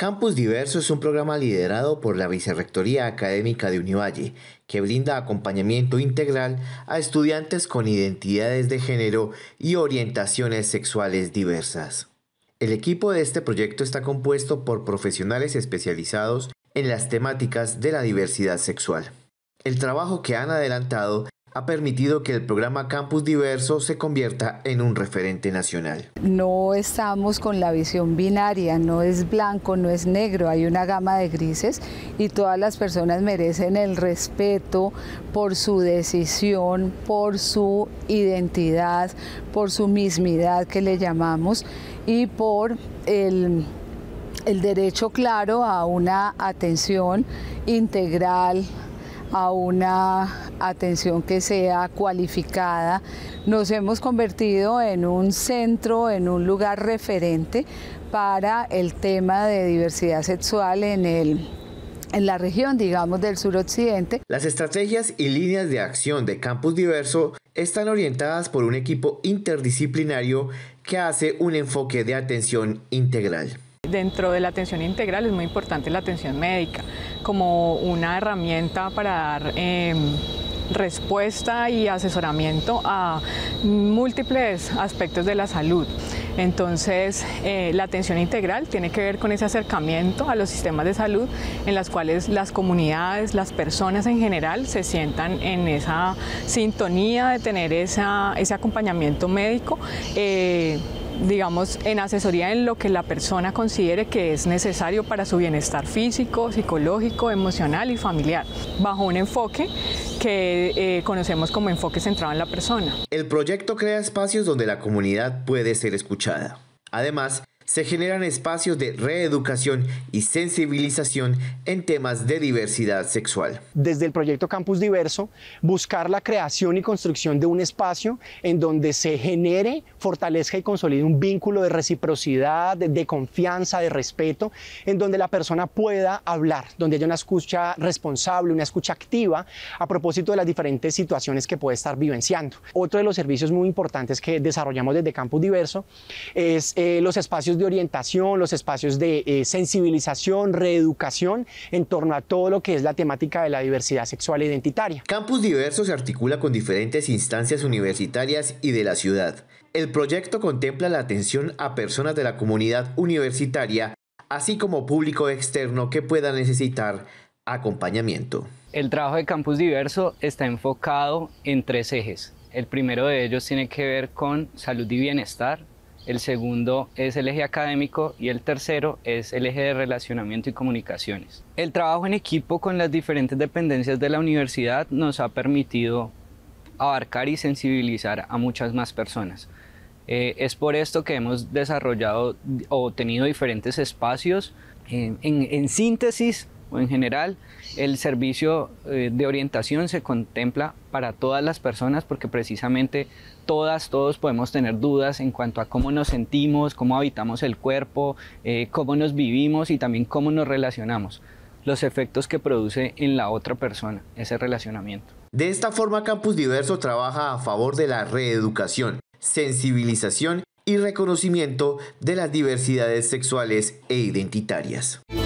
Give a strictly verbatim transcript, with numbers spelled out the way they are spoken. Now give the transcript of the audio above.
Campus Diverso es un programa liderado por la Vicerrectoría Académica de Univalle, que brinda acompañamiento integral a estudiantes con identidades de género y orientaciones sexuales diversas. El equipo de este proyecto está compuesto por profesionales especializados en las temáticas de la diversidad sexual. El trabajo que han adelantado ha permitido que el programa Campus Diverso se convierta en un referente nacional. No estamos con la visión binaria, no es blanco, no es negro, hay una gama de grises y todas las personas merecen el respeto por su decisión, por su identidad, por su mismidad que le llamamos y por el, el derecho claro a una atención integral, a una atención que sea cualificada. Nos hemos convertido en un centro, en un lugar referente para el tema de diversidad sexual en, el, en la región, digamos, del suroccidente. Las estrategias y líneas de acción de Campus Diverso están orientadas por un equipo interdisciplinario que hace un enfoque de atención integral. Dentro de la atención integral es muy importante la atención médica como una herramienta para dar eh, respuesta y asesoramiento a múltiples aspectos de la salud. Entonces, eh, la atención integral tiene que ver con ese acercamiento a los sistemas de salud en las cuales las comunidades, las personas en general se sientan en esa sintonía de tener esa, ese acompañamiento médico, eh, digamos, en asesoría en lo que la persona considere que es necesario para su bienestar físico, psicológico, emocional y familiar, bajo un enfoque que eh, conocemos como enfoque centrado en la persona. El proyecto crea espacios donde la comunidad puede ser escuchada. Además, se generan espacios de reeducación y sensibilización en temas de diversidad sexual. Desde el proyecto Campus Diverso, buscar la creación y construcción de un espacio en donde se genere, fortalezca y consolide un vínculo de reciprocidad, de, de confianza, de respeto, en donde la persona pueda hablar, donde haya una escucha responsable, una escucha activa a propósito de las diferentes situaciones que puede estar vivenciando. Otro de los servicios muy importantes que desarrollamos desde Campus Diverso es eh, los espacios de orientación, los espacios de eh, sensibilización, reeducación en torno a todo lo que es la temática de la diversidad sexual e identitaria. Campus Diverso se articula con diferentes instancias universitarias y de la ciudad. El proyecto contempla la atención a personas de la comunidad universitaria, así como público externo que pueda necesitar acompañamiento. El trabajo de Campus Diverso está enfocado en tres ejes. El primero de ellos tiene que ver con salud y bienestar. El segundo es el eje académico y el tercero es el eje de relacionamiento y comunicaciones. El trabajo en equipo con las diferentes dependencias de la universidad nos ha permitido abarcar y sensibilizar a muchas más personas. Eh, es por esto que hemos desarrollado o tenido diferentes espacios. Eh, en, en síntesis o en general, el servicio eh, de orientación se contempla para todas las personas porque precisamente todas, todos podemos tener dudas en cuanto a cómo nos sentimos, cómo habitamos el cuerpo, eh, cómo nos vivimos y también cómo nos relacionamos, los efectos que produce en la otra persona ese relacionamiento. De esta forma, Campus Diverso trabaja a favor de la reeducación, sensibilización y reconocimiento de las diversidades sexuales e identitarias.